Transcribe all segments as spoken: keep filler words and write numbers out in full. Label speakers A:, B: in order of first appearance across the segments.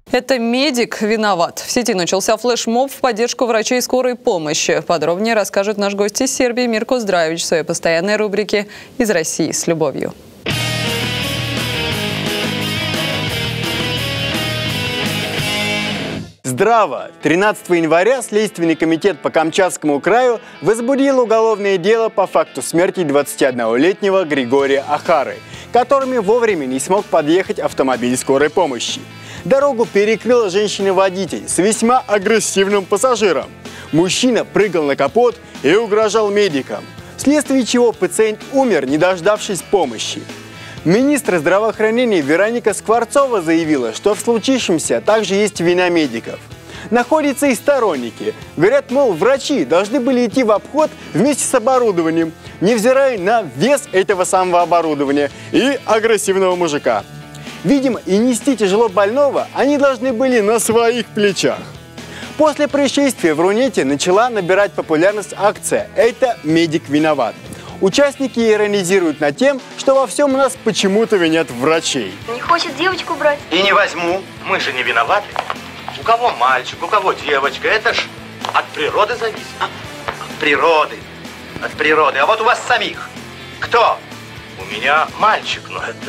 A: Это медик виноват. В сети начался флешмоб в поддержку врачей скорой помощи. Подробнее расскажет наш гость из Сербии Мирко Здравич в своей постоянной рубрике «Из России с любовью».
B: Здраво! тринадцатого января Следственный комитет по Камчатскому краю возбудил уголовное дело по факту смерти двадцатиоднолетнего Григория Ахары, которыми вовремя не смог подъехать автомобиль скорой помощи. Дорогу перекрыла женщина-водитель с весьма агрессивным пассажиром. Мужчина прыгал на капот и угрожал медикам, вследствие чего пациент умер, не дождавшись помощи. Министр здравоохранения Вероника Скворцова заявила, что в случившемся также есть вина медиков. Находятся и сторонники. Говорят, мол, врачи должны были идти в обход вместе с оборудованием, невзирая на вес этого самого оборудования и агрессивного мужика. Видимо, и нести тяжело больного они должны были на своих плечах. После происшествия в Рунете начала набирать популярность акция «Это медик виноват». Участники иронизируют над тем, что во всем у нас почему-то винят врачей.
C: Не хочет девочку брать?
D: И не возьму. Мы же не виноваты. У кого мальчик, у кого девочка. Это ж от природы зависит. От природы. От природы. А вот у вас самих кто? У меня мальчик, но это...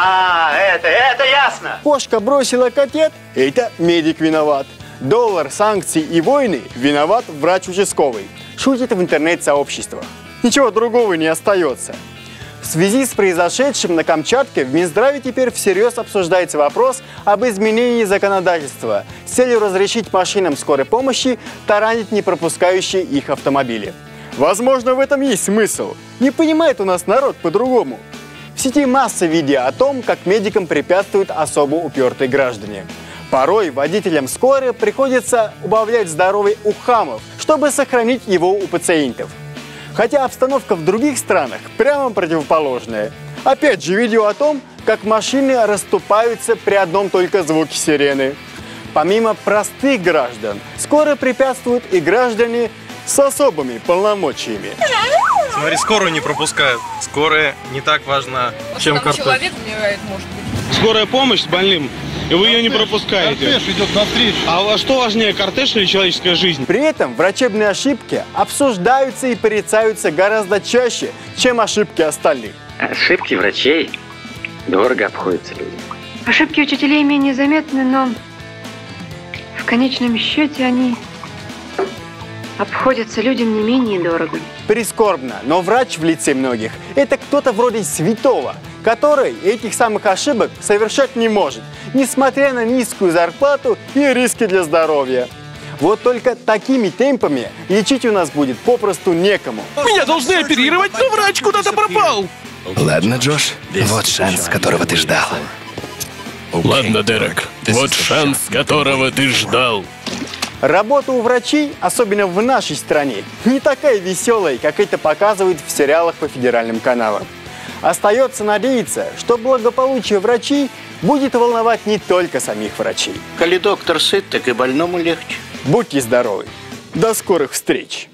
D: А, это, это ясно.
B: Кошка бросила котят – это медик виноват. Доллар, санкции и войны – виноват врач участковый. Шутит в интернет-сообществах. Ничего другого не остается. В связи с произошедшим на Камчатке в Минздраве теперь всерьез обсуждается вопрос об изменении законодательства с целью разрешить машинам скорой помощи таранить непропускающие их автомобили. Возможно, в этом есть смысл. Не понимает у нас народ по-другому. В сети масса видео о том, как медикам препятствуют особо упертые граждане. Порой водителям скорой приходится убавлять здоровье у хамов, чтобы сохранить его у пациентов. Хотя обстановка в других странах прямо противоположная. Опять же видео о том, как машины расступаются при одном только звуке сирены. Помимо простых граждан, скорой препятствуют и граждане с особыми полномочиями.
E: Смотри, скорую не пропускают. Скорая не так важна, чем картошка.
F: Человек умирает, может быть.
G: Скорая помощь с больным, и вы ее не пропускаете.
H: Кортеж идет навстречу.
G: А что важнее, кортеж или человеческая жизнь?
B: При этом врачебные ошибки обсуждаются и порицаются гораздо чаще, чем ошибки остальных.
I: Ошибки врачей дорого обходятся людям.
C: Ошибки учителей менее заметны, но в конечном счете они обходятся людям не менее дорого.
B: Прискорбно, но врач в лице многих – это кто-то вроде святого, который этих самых ошибок совершать не может, несмотря на низкую зарплату и риски для здоровья. Вот только такими темпами лечить у нас будет попросту некому.
G: Меня должны оперировать, но врач куда-то пропал.
J: Ладно, Джош, вот шанс, которого ты ждал.
K: Ладно, Дерек, вот шанс, которого ты ждал.
B: Работа у врачей, особенно в нашей стране, не такая веселая, как это показывают в сериалах по федеральным каналам. Остается надеяться, что благополучие врачей будет волновать не только самих врачей.
D: Коли доктор сыт, так и больному легче.
B: Будьте здоровы. До скорых встреч!